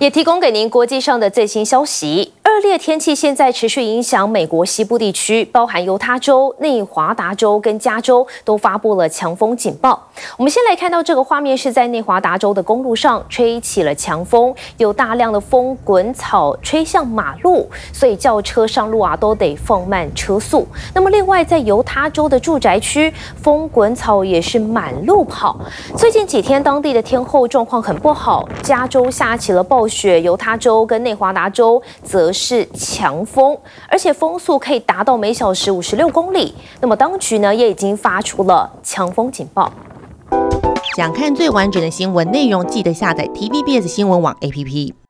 也提供给您国际上的最新消息。恶劣天气现在持续影响美国西部地区，包含犹他州、内华达州跟加州都发布了强风警报。我们先来看到这个画面，是在内华达州的公路上吹起了强风，有大量的风滚草吹向马路，所以轿车上路都得放慢车速。那么另外在犹他州的住宅区，风滚草也是满路跑。最近几天当地的天候状况很不好，加州下起了暴雪，犹他州跟内华达州则是强风，而且风速可以达到每小时56公里。那么当局呢也已经发出了强风警报。 想看最完整的新闻内容，记得下载 TVBS 新闻网 APP。